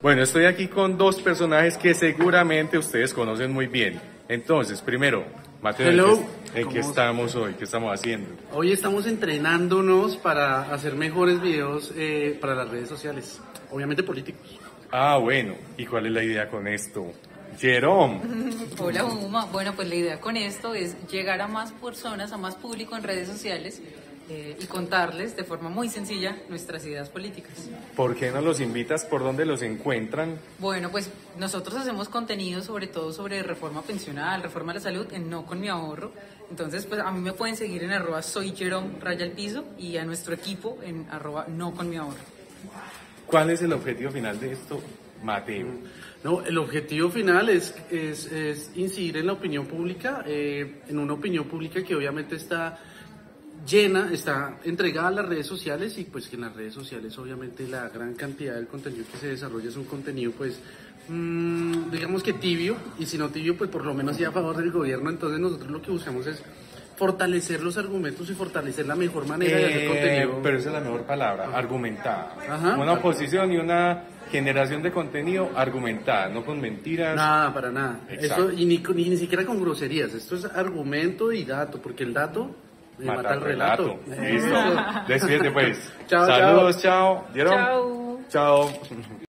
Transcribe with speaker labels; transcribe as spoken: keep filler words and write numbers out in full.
Speaker 1: Bueno, estoy aquí con dos personajes que seguramente ustedes conocen muy bien. Entonces, primero, Mateo,
Speaker 2: Hello.
Speaker 1: ¿en qué, en qué estamos hoy? ¿Qué estamos haciendo?
Speaker 2: Hoy estamos entrenándonos para hacer mejores videos eh, para las redes sociales, obviamente políticos.
Speaker 1: Ah, bueno, ¿y cuál es la idea con esto? Jerome.
Speaker 3: Hola, Uma. Bueno, pues la idea con esto es llegar a más personas, a más público en redes sociales eh, y contarles de forma muy sencilla nuestras ideas políticas.
Speaker 1: ¿Por qué no los invitas? ¿Por dónde los encuentran?
Speaker 3: Bueno, pues nosotros hacemos contenido sobre todo sobre reforma pensional, reforma a la salud en No Con Mi Ahorro. Entonces, pues a mí me pueden seguir en arroba soy Jerome raya al piso y a nuestro equipo en arroba No Con Mi Ahorro.
Speaker 1: ¿Cuál es el objetivo final de esto, Mateo?
Speaker 2: No, el objetivo final es, es, es incidir en la opinión pública, eh, en una opinión pública que obviamente está llena, está entregada a las redes sociales y pues que en las redes sociales obviamente la gran cantidad del contenido que se desarrolla es un contenido pues mmm, digamos que tibio, y si no tibio pues por lo menos sí a favor del gobierno. Entonces nosotros lo que buscamos es fortalecer los argumentos y fortalecer la mejor manera de hacer
Speaker 1: Eh,
Speaker 2: contenido.
Speaker 1: pero esa es la mejor palabra, argumentada.
Speaker 2: Ajá.
Speaker 1: Una oposición y una generación de contenido argumentada, no con mentiras.
Speaker 2: Nada, para nada.
Speaker 1: Exacto.
Speaker 2: Eso, y ni, ni, ni siquiera con groserías. Esto es argumento y dato, porque el dato eh,
Speaker 1: Mata
Speaker 2: mata,
Speaker 1: el
Speaker 2: el relato.
Speaker 1: Listo. Despídete pues.
Speaker 2: Chao,
Speaker 1: Saludos, chao. Jerome.
Speaker 3: Chao.
Speaker 1: Chao.